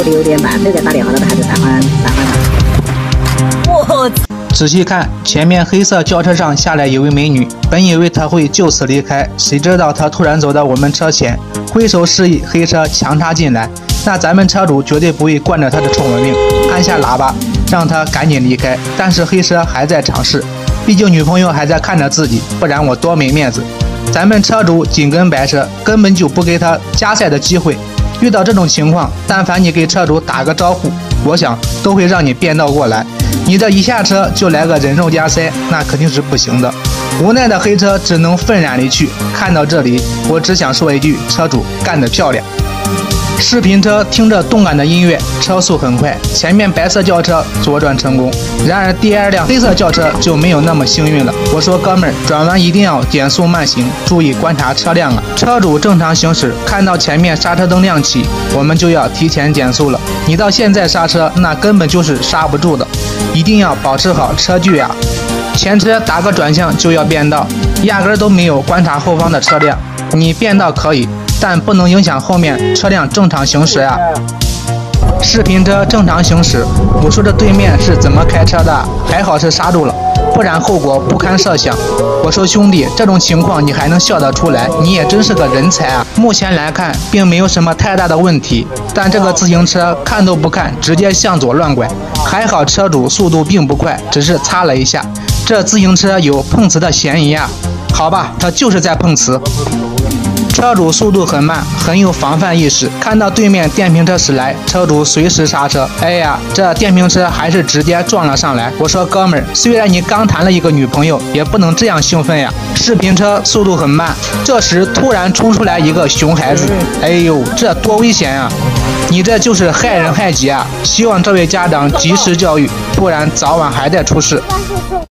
的有点慢，没给打电话了，还是暂缓他。我仔细看，前面黑色轿车上下来一位美女，本以为她会就此离开，谁知道她突然走到我们车前，挥手示意黑车强插进来。那咱们车主绝对不会惯着她的臭文命，按下喇叭让她赶紧离开。但是黑车还在尝试，毕竟女朋友还在看着自己，不然我多没面子。咱们车主紧跟白车，根本就不给他加塞的机会。遇到这种情况，但凡你给车主打个招呼，我想都会让你变道过来。你这一下车就来个人肉加塞，那肯定是不行的。无奈的黑车只能愤然离去。看到这里，我只想说一句：车主干得漂亮。视频车听着动感的音乐，车速很快，前面白色轿车左转成功。然而第二辆黑色轿车就没有那么幸运了。我说哥们儿，转弯一定要减速慢行，注意观察车辆啊。车主正常行驶，看到前面刹车灯亮起，我们就要提前减速了。你到现在刹车，那根本就是刹不住的，一定要保持好车距啊。前车打个转向就要变道，压根都没有观察后方的车辆。你变道可以，但不能影响后面车辆正常行驶啊。视频车正常行驶，我说这对面是怎么开车的？还好是刹住了，不然后果不堪设想。我说兄弟，这种情况你还能笑得出来，你也真是个人才啊！目前来看，并没有什么太大的问题，但这个自行车看都不看，直接向左乱拐。还好车主速度并不快，只是擦了一下。这自行车有碰瓷的嫌疑啊！好吧，他就是在碰瓷。车主速度很慢，很有防范意识，看到对面电瓶车驶来，车主随时刹车。哎呀，这电瓶车还是直接撞了上来。我说哥们儿，虽然你刚谈了一个女朋友，也不能这样兴奋呀。视频车速度很慢，这时突然冲出来一个熊孩子，哎呦，这多危险啊！你这就是害人害己啊！希望这位家长及时教育，不然早晚还得出事。